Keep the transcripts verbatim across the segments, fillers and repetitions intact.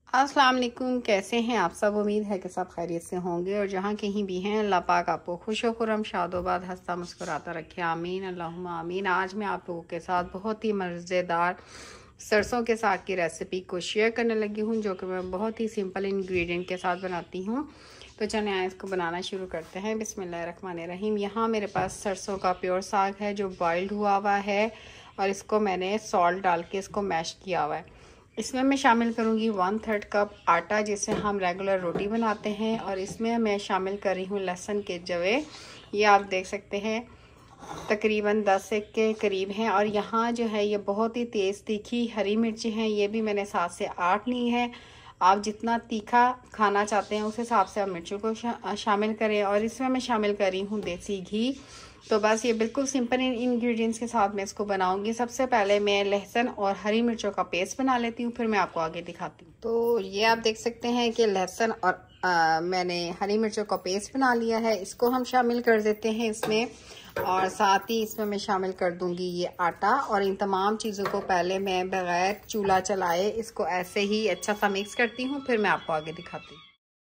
अस्सलाम वालेकुम, कैसे हैं आप सब। उम्मीद है कि सब खैरियत से होंगे और जहाँ कहीं भी हैं अल्लाह पाक आपको खुश व खुरम शादोबाद हंसता मुस्कुराता रखे, आमीन अल्लाहुम्मा आमीन। आज मैं आप लोगों के साथ बहुत ही मज़ेदार सरसों के साग की रेसिपी को शेयर करने लगी हूँ, जो कि मैं बहुत ही सिंपल इंग्रेडिएंट के साथ बनाती हूँ। तो चलें आए इसको बनाना शुरू करते हैं। बिस्मिल्लाहिर्रहमानिर्रहीम। यहाँ मेरे पास सरसों का प्योर साग है जो बॉइल्ड हुआ हुआ है और इसको मैंने सॉल्ट डाल के इसको मैश किया हुआ है। इसमें मैं शामिल करूँगी वन थर्ड कप आटा, जिससे हम रेगुलर रोटी बनाते हैं। और इसमें मैं शामिल कर रही हूँ लहसुन के जवे, ये आप देख सकते हैं तकरीबन दस एक के करीब हैं। और यहाँ जो है ये बहुत ही तेज़ तीखी हरी मिर्ची हैं, ये भी मैंने सात से आठ ली है। आप जितना तीखा खाना चाहते हैं उस हिसाब से आप मिर्चों को शा, शामिल करें। और इसमें मैं शामिल कर रही हूँ देसी घी। तो बस ये बिल्कुल सिंपल इंग्रेडिएंट्स के साथ मैं इसको बनाऊंगी। सबसे पहले मैं लहसुन और हरी मिर्चों का पेस्ट बना लेती हूँ, फिर मैं आपको आगे दिखाती हूँ। तो ये आप देख सकते हैं कि लहसुन और आ, मैंने हरी मिर्चों का पेस्ट बना लिया है, इसको हम शामिल कर देते हैं इसमें। और साथ ही इसमें मैं शामिल कर दूंगी ये आटा। और इन तमाम चीज़ों को पहले मैं बगैर चूल्हा चलाए इसको ऐसे ही अच्छा सा मिक्स करती हूँ, फिर मैं आपको आगे दिखाती हूँ।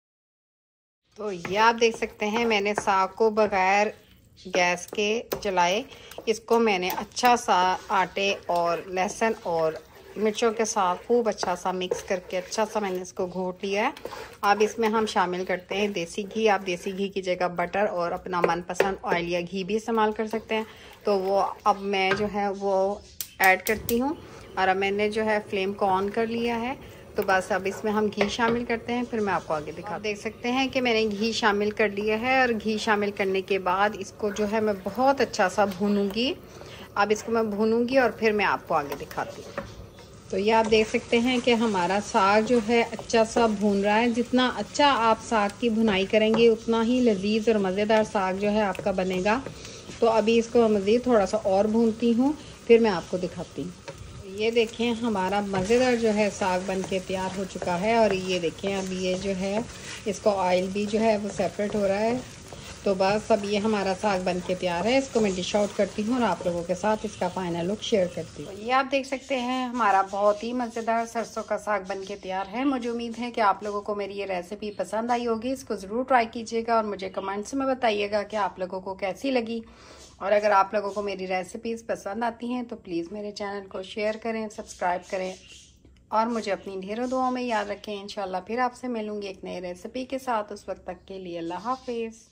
तो ये आप देख सकते हैं मैंने साग को बगैर गैस के जलाए इसको मैंने अच्छा सा आटे और लहसुन और मिर्चों के साथ खूब अच्छा सा मिक्स करके अच्छा सा मैंने इसको घोट लिया है। अब इसमें हम शामिल करते हैं देसी घी। आप देसी घी की जगह बटर और अपना मनपसंद ऑयल या घी भी इस्तेमाल कर सकते हैं। तो वो अब मैं जो है वो ऐड करती हूँ और अब मैंने जो है फ्लेम को ऑन कर लिया है। तो बस अब इसमें हम घी शामिल करते हैं, फिर मैं आपको आगे दिखा देख सकते हैं कि मैंने घी शामिल कर लिया है। और घी शामिल करने के बाद इसको जो है मैं बहुत अच्छा सा भूनूंगी। अब इसको मैं भूनूंगी और फिर मैं आपको आगे दिखाती हूँ। तो ये आप देख सकते हैं कि हमारा साग जो है अच्छा सा भून रहा है। जितना अच्छा आप साग की भुनाई करेंगे उतना ही लजीज और मज़ेदार साग जो है आपका बनेगा। तो अभी इसको मज़ीद थोड़ा सा और भूनती हूँ, फिर मैं आपको दिखाती हूँ। ये देखें हमारा मज़ेदार जो है साग बन के तैयार हो चुका है। और ये देखें अब ये जो है इसको ऑयल भी जो है वो सेपरेट हो रहा है। तो बस अब ये हमारा साग बन के तैयार है। इसको मैं डिश आउट करती हूँ और आप लोगों के साथ इसका फाइनल लुक शेयर करती हूँ। तो ये आप देख सकते हैं हमारा बहुत ही मज़ेदार सरसों का साग बन के तैयार है। मुझे उम्मीद है कि आप लोगों को मेरी ये रेसिपी पसंद आई होगी। इसको ज़रूर ट्राई कीजिएगा और मुझे कमेंट्स में बताइएगा कि आप लोगों को कैसी लगी। और अगर आप लोगों को मेरी रेसिपीज़ पसंद आती हैं तो प्लीज़ मेरे चैनल को शेयर करें, सब्सक्राइब करें और मुझे अपनी ढेरों दुआओं में याद रखें। इंशाल्लाह फिर आपसे मिलूंगी एक नई रेसिपी के साथ। उस वक्त तक के लिए अल्लाह हाफिज़।